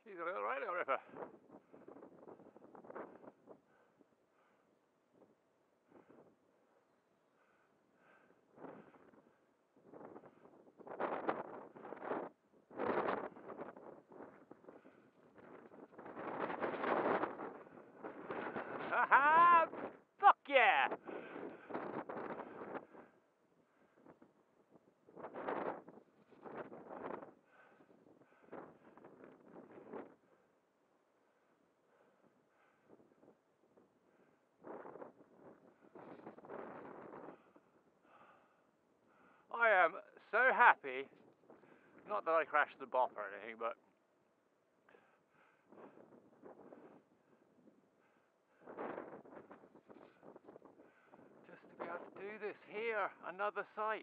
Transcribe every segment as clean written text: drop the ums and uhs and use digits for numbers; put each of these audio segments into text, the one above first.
She's a little radio ripper. Haha! Fuck yeah! I am so happy, not that I crashed the bop or anything, but just to be able to do this here, another site.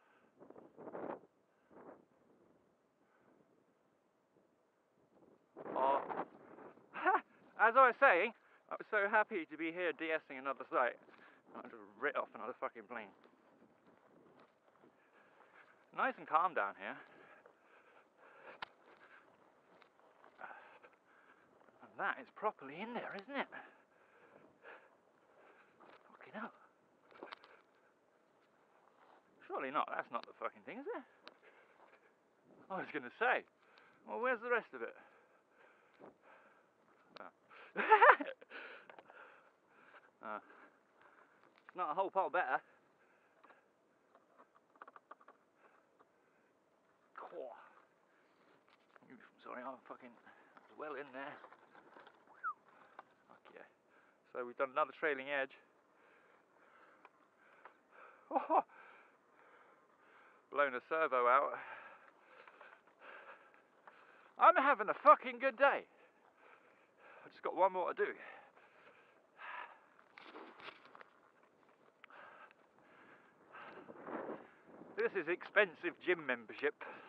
Oh. As I was saying, I was so happy to be here DSing another site. I just writ off another fucking plane. Nice and calm down here. And that is properly in there, isn't it? Fucking hell. Surely not, that's not the fucking thing, is it? I was gonna say, well, where's the rest of it? Oh. It's not a whole pile better. Sorry, I'm fucking well in there. Fuck yeah. So we've done another trailing edge. Oh, blown a servo out. I'm having a fucking good day. I've just got one more to do. This is expensive gym membership.